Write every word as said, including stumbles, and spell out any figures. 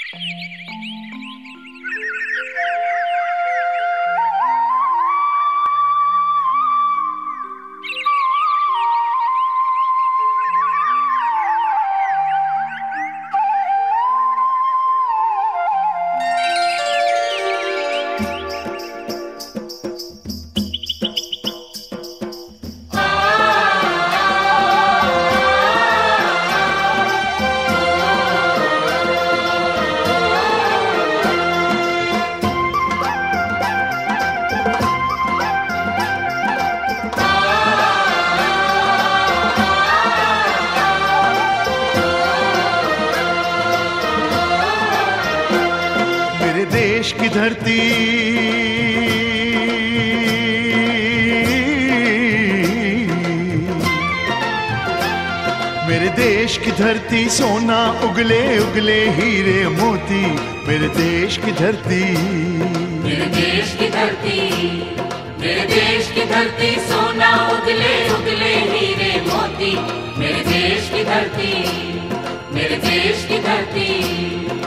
देश की धरती मेरे देश की धरती सोना उगले उगले हीरे मोती। मेरे देश की धरती मेरे देश की धरती मेरे देश की धरती सोना उगले उगले हीरे मोती। मेरे देश की धरती मेरे देश की धरती।